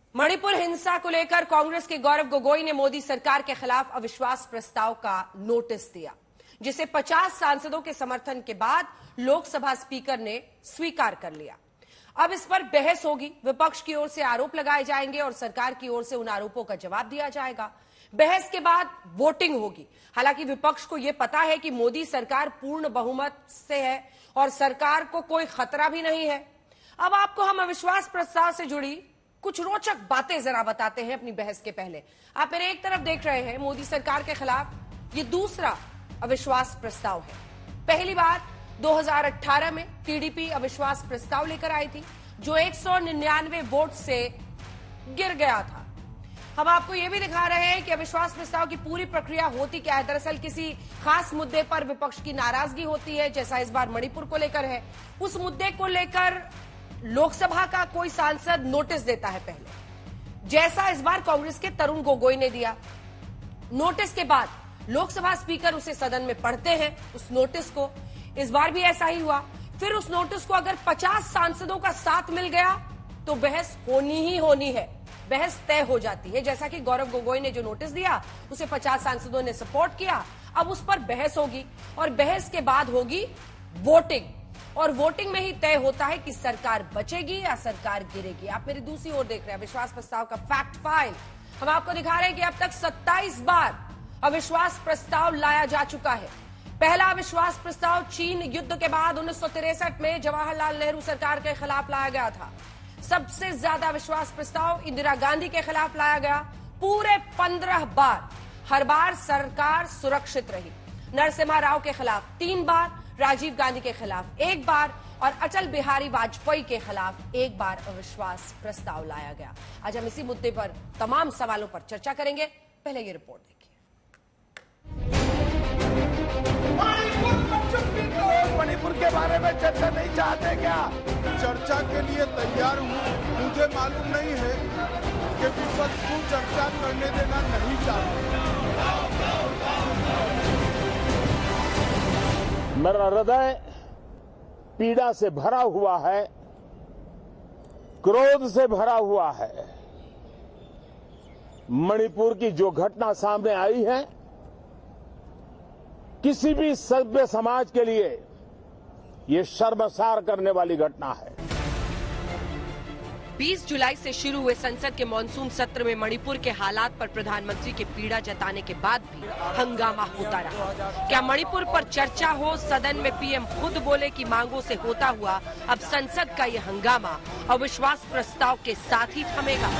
मणिपुर हिंसा को लेकर कांग्रेस के गौरव गोगोई ने मोदी सरकार के खिलाफ अविश्वास प्रस्ताव का नोटिस दिया, जिसे 50 सांसदों के समर्थन के बाद लोकसभा स्पीकर ने स्वीकार कर लिया। अब इस पर बहस होगी, विपक्ष की ओर से आरोप लगाए जाएंगे और सरकार की ओर से उन आरोपों का जवाब दिया जाएगा। बहस के बाद वोटिंग होगी। हालांकि विपक्ष को यह पता है कि मोदी सरकार पूर्ण बहुमत से है और सरकार को कोई खतरा भी नहीं है। अब आपको हम अविश्वास प्रस्ताव से जुड़ी कुछ रोचक बातें जरा बताते हैं अपनी बहस के पहले। आप मेरे एक तरफ देख रहे हैं मोदी सरकार के खिलाफ ये दूसरा अविश्वास प्रस्ताव है। पहली बार 2018 में टीडीपी अविश्वास प्रस्ताव लेकर आई थी, जो 199 वोट से गिर गया था। हम आपको यह भी दिखा रहे हैं कि अविश्वास प्रस्ताव की पूरी प्रक्रिया होती क्या है। दरअसल किसी खास मुद्दे पर विपक्ष की नाराजगी होती है, जैसा इस बार मणिपुर को लेकर है। उस मुद्दे को लेकर लोकसभा का कोई सांसद नोटिस देता है पहले, जैसा इस बार कांग्रेस के तरुण गोगोई ने दिया। नोटिस के बाद लोकसभा स्पीकर उसे सदन में पढ़ते हैं, उस नोटिस को। इस बार भी ऐसा ही हुआ। फिर उस नोटिस को अगर 50 सांसदों का साथ मिल गया तो बहस होनी ही होनी है, बहस तय हो जाती है। जैसा कि गौरव गोगोई ने जो नोटिस दिया उसे 50 सांसदों ने सपोर्ट किया। अब उस पर बहस होगी और बहस के बाद होगी वोटिंग, और वोटिंग में ही तय होता है कि सरकार बचेगी या सरकार गिरेगी। आप मेरी दूसरी ओर देख रहे हैं अविश्वास प्रस्ताव का फैक्ट फाइल। हम आपको दिखा रहे हैं कि अब तक 27 बार अविश्वास प्रस्ताव लाया जा चुका है। पहला अविश्वास प्रस्ताव चीन युद्ध के बाद 1963 में जवाहरलाल नेहरू सरकार के खिलाफ लाया गया था। सबसे ज्यादा अविश्वास प्रस्ताव इंदिरा गांधी के खिलाफ लाया गया, पूरे 15 बार। हर बार सरकार सुरक्षित रही। नरसिम्हा राव के खिलाफ 3 बार, राजीव गांधी के खिलाफ 1 बार और अटल बिहारी वाजपेयी के खिलाफ 1 बार अविश्वास प्रस्ताव लाया गया। आज हम इसी मुद्दे पर तमाम सवालों पर चर्चा करेंगे। पहले ये रिपोर्ट देखिए। मणिपुर के बारे में चर्चा नहीं चाहते क्या? चर्चा के लिए तैयार हूँ। मुझे मालूम नहीं है कि विपक्ष को चर्चा करने देना नहीं चाहते। मेरा हृदय पीड़ा से भरा हुआ है, क्रोध से भरा हुआ है। मणिपुर की जो घटना सामने आई है, किसी भी सभ्य समाज के लिए ये शर्मसार करने वाली घटना है। 20 जुलाई से शुरू हुए संसद के मॉनसून सत्र में मणिपुर के हालात पर प्रधानमंत्री के पीड़ा जताने के बाद भी हंगामा होता रहा। क्या मणिपुर पर चर्चा हो, सदन में पीएम खुद बोले की मांगों से होता हुआ अब संसद का ये हंगामा अविश्वास प्रस्ताव के साथ ही थमेगा?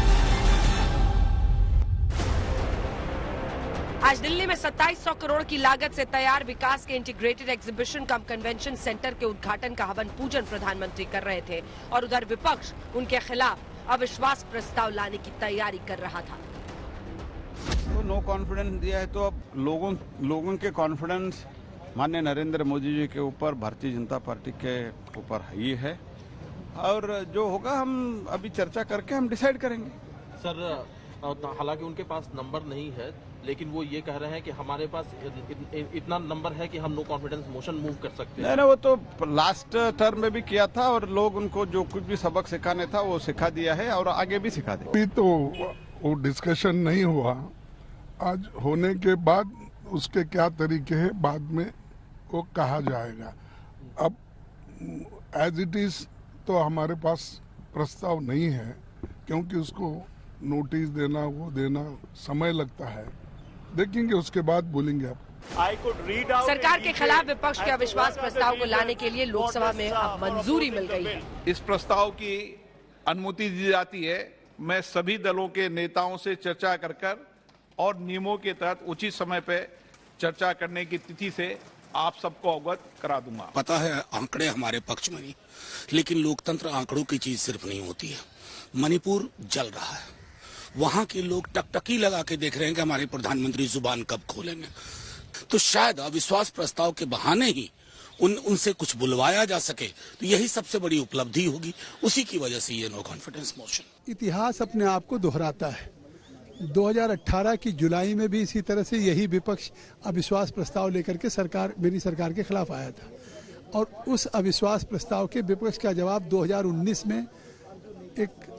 आज दिल्ली में 2700 करोड़ की लागत से तैयार विकास के integrated exhibition cum convention centre के उद्घाटन का हवन पूजन प्रधानमंत्री कर रहे थे और उधर विपक्ष उनके खिलाफ अविश्वास प्रस्ताव लाने की तैयारी कर रहा था। तो नो कॉन्फिडेंस दिया है, तो अब लोगों के कॉन्फिडेंस माननीय नरेंद्र मोदी जी के ऊपर, भारतीय जनता पार्टी के ऊपर ही है। और जो होगा हम अभी चर्चा करके हम डिसाइड करेंगे। सर, हालांकि उनके पास नंबर नहीं है, लेकिन वो ये कह रहे हैं कि हमारे पास इतना नंबर है कि हम नो कॉन्फिडेंस मोशन मूव कर सकते हैं। नहीं, वो तो लास्ट टर्म में भी किया था और लोग उनको जो कुछ भी सबक सिखाने था वो सिखा दिया है और आगे भी सिखा देंगे। अभी तो वो डिस्कशन नहीं हुआ। आज होने के बाद उसके क्या तरीके हैं बाद में वो कहा जाएगा। अब एज इट इज तो हमारे पास प्रस्ताव नहीं है, क्योंकि उसको नोटिस देना, वो देना समय लगता है। देखेंगे, उसके बाद बोलेंगे आप। सरकार के खिलाफ विपक्ष के अविश्वास प्रस्ताव को लाने के लिए लोकसभा में अब मंजूरी मिल गई है। इस प्रस्ताव की अनुमति दी जाती है। मैं सभी दलों के नेताओं से चर्चा कर और नियमों के तहत उचित समय पे चर्चा करने की तिथि से आप सबको अवगत करा दूंगा। पता है आंकड़े हमारे पक्ष में नहीं, लेकिन लोकतंत्र आंकड़ों की चीज सिर्फ नहीं होती है। मणिपुर जल रहा है, वहां के लोग टकटकी लगा के देख रहे हैं कि हमारे प्रधानमंत्री जुबान कब खोलेंगे। तो शायद अविश्वास प्रस्ताव के बहाने ही उनसे कुछ बुलवाया जा सके, तो यही सबसे बड़ी उपलब्धि होगी। उसी की वजह से ये नो कॉन्फिडेंस मोशन। इतिहास अपने आप को दोहराता है। 2018 की जुलाई में भी इसी तरह से यही विपक्ष अविश्वास प्रस्ताव लेकर के मेरी सरकार के खिलाफ आया था, और उस अविश्वास प्रस्ताव के विपक्ष का जवाब 2019 में एक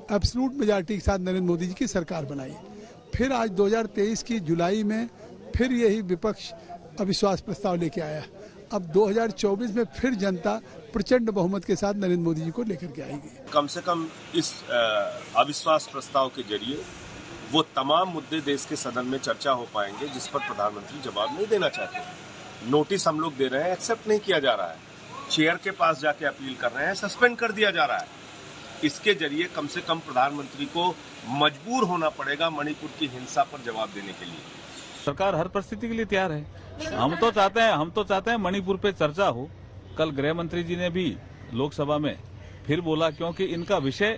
एब्सोल्यूट मेजॉरिटी के साथ नरेंद्र मोदी जी की सरकार बनाई। फिर आज 2023 की जुलाई में फिर यही विपक्ष अविश्वास प्रस्ताव लेके आया। अब 2024 में फिर जनता प्रचंड बहुमत के साथ नरेंद्र मोदी जी को लेकर के आएगी। कम से कम इस अविश्वास प्रस्ताव के जरिए वो तमाम मुद्दे देश के सदन में चर्चा हो पाएंगे जिस पर प्रधानमंत्री जवाब नहीं देना चाहते। नोटिस हम लोग दे रहे हैं, एक्सेप्ट नहीं किया जा रहा है, चेयर के पास जाके अपील कर रहे हैं, सस्पेंड कर दिया जा रहा है। इसके जरिए कम से कम प्रधानमंत्री को मजबूर होना पड़ेगा मणिपुर की हिंसा पर जवाब देने के लिए। सरकार हर परिस्थिति के लिए तैयार है। हम तो चाहते हैं मणिपुर पे चर्चा हो। कल गृह मंत्री जी ने भी लोकसभा में फिर बोला, क्योंकि इनका विषय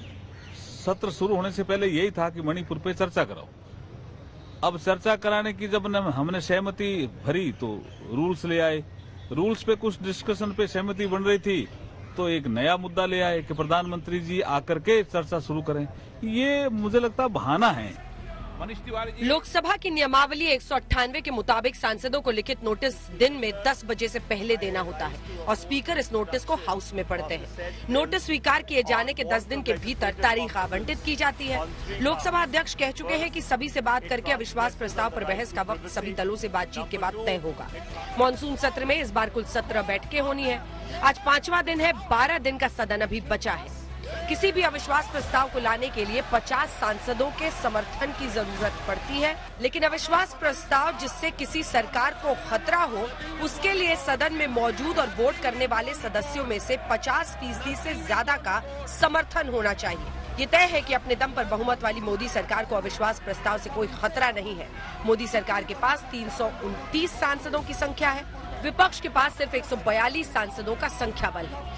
सत्र शुरू होने से पहले यही था कि मणिपुर पे चर्चा कराओ। अब चर्चा कराने की जब हमने सहमति भरी तो रूल्स ले आए, रूल्स पे कुछ डिस्कशन पे सहमति बन रही थी तो एक नया मुद्दा ले आए कि प्रधानमंत्री जी आकर के चर्चा शुरू करें। ये मुझे लगता बहाना है। लोकसभा की नियमावली 198 के मुताबिक सांसदों को लिखित नोटिस दिन में 10 बजे से पहले देना होता है और स्पीकर इस नोटिस को हाउस में पढ़ते हैं। नोटिस स्वीकार किए जाने के 10 दिन के भीतर तारीख आवंटित की जाती है। लोकसभा अध्यक्ष कह चुके हैं कि सभी से बात करके अविश्वास प्रस्ताव पर बहस का वक्त सभी दलों से बातचीत के बाद तय होगा। मानसून सत्र में इस बार कुल 17 बैठकें होनी है। आज 5वां दिन है, 12 दिन का सदन अभी बचा है। किसी भी अविश्वास प्रस्ताव को लाने के लिए 50 सांसदों के समर्थन की जरूरत पड़ती है, लेकिन अविश्वास प्रस्ताव जिससे किसी सरकार को खतरा हो, उसके लिए सदन में मौजूद और वोट करने वाले सदस्यों में से 50% से ज्यादा का समर्थन होना चाहिए। ये तय है कि अपने दम पर बहुमत वाली मोदी सरकार को अविश्वास प्रस्ताव से कोई खतरा नहीं है। मोदी सरकार के पास 329 सांसदों की संख्या है, विपक्ष के पास सिर्फ 142 सांसदों का संख्या बल है।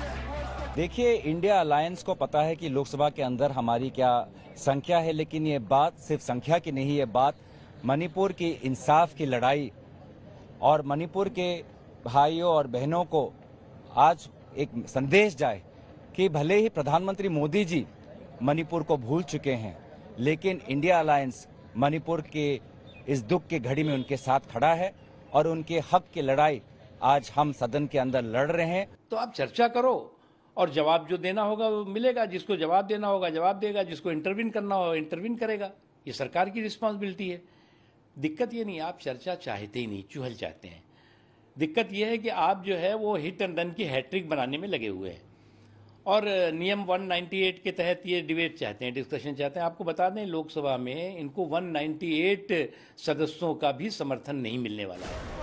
देखिए, इंडिया अलायंस को पता है कि लोकसभा के अंदर हमारी क्या संख्या है, लेकिन ये बात सिर्फ संख्या की नहीं, ये बात मणिपुर की इंसाफ की लड़ाई और मणिपुर के भाइयों और बहनों को आज एक संदेश जाए कि भले ही प्रधानमंत्री मोदी जी मणिपुर को भूल चुके हैं, लेकिन इंडिया अलायंस मणिपुर के इस दुख की घड़ी में उनके साथ खड़ा है और उनके हक की लड़ाई आज हम सदन के अंदर लड़ रहे हैं। तो आप चर्चा करो और जवाब जो देना होगा वो मिलेगा, जिसको जवाब देना होगा जवाब देगा, जिसको इंटरवीन करना होगा इंटरवीन करेगा। ये सरकार की रिस्पॉन्सिबिलिटी है। दिक्कत ये नहीं, आप चर्चा चाहते ही नहीं, चुहल चाहते हैं। दिक्कत ये है कि आप जो है वो हिट एंड रन की हैट्रिक बनाने में लगे हुए हैं और नियम 198 के तहत ये डिबेट चाहते हैं, डिस्कशन चाहते हैं। आपको बता दें, लोकसभा में इनको 198 सदस्यों का भी समर्थन नहीं मिलने वाला है।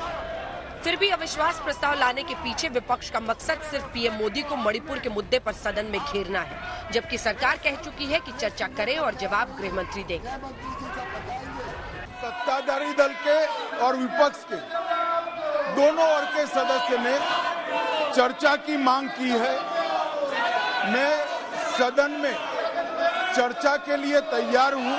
फिर भी अविश्वास प्रस्ताव लाने के पीछे विपक्ष का मकसद सिर्फ पीएम मोदी को मणिपुर के मुद्दे पर सदन में घेरना है, जबकि सरकार कह चुकी है कि चर्चा करें और जवाब गृह मंत्री देंगे। सत्ताधारी दल के और विपक्ष के दोनों ओर के सदस्य ने चर्चा की मांग की है। मैं सदन में चर्चा के लिए तैयार हूं।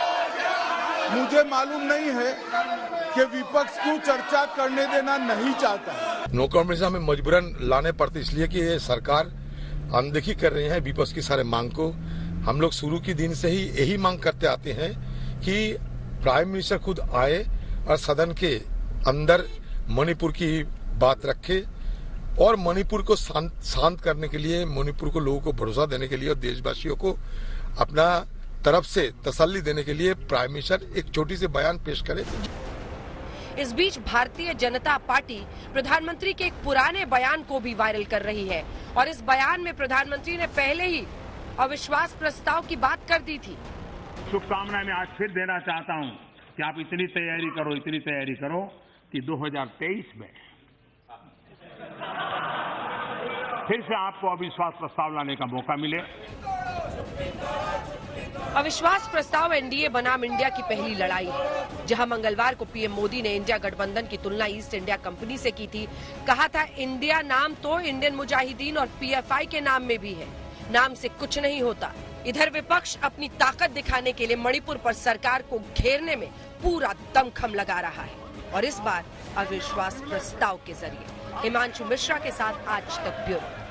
मुझे मालूम नहीं है कि विपक्ष क्यों चर्चा करने देना नहीं चाहता। नो कॉन्फिडेंस हमें मजबूरन लाने पड़ते, इसलिए कि ये सरकार अनदेखी कर रही है विपक्ष की सारे मांग को। हम लोग शुरू के दिन से ही यही मांग करते आते हैं कि प्राइम मिनिस्टर खुद आए और सदन के अंदर मणिपुर की बात रखे और मणिपुर को शांत करने के लिए, मणिपुर को लोगों को भरोसा देने के लिए और देशवासियों को अपना तरफ से तसल्ली देने के लिए प्राइम मिनिस्टर एक छोटी सी बयान पेश करे। इस बीच भारतीय जनता पार्टी प्रधानमंत्री के एक पुराने बयान को भी वायरल कर रही है और इस बयान में प्रधानमंत्री ने पहले ही अविश्वास प्रस्ताव की बात कर दी थी। शुभकामनाएं मैं आज फिर देना चाहता हूं कि आप इतनी तैयारी करो कि 2023 में फिर से आपको अविश्वास प्रस्ताव लाने का मौका मिले। अविश्वास प्रस्ताव एनडीए बनाम इंडिया की पहली लड़ाई है, जहां मंगलवार को पीएम मोदी ने इंडिया गठबंधन की तुलना ईस्ट इंडिया कंपनी से की थी। कहा था इंडिया नाम तो इंडियन मुजाहिदीन और पीएफआई के नाम में भी है, नाम से कुछ नहीं होता। इधर विपक्ष अपनी ताकत दिखाने के लिए मणिपुर पर सरकार को घेरने में पूरा दमखम लगा रहा है और इस बार अविश्वास प्रस्ताव के जरिए। हिमांशु मिश्रा के साथ आज तक ब्यूरो।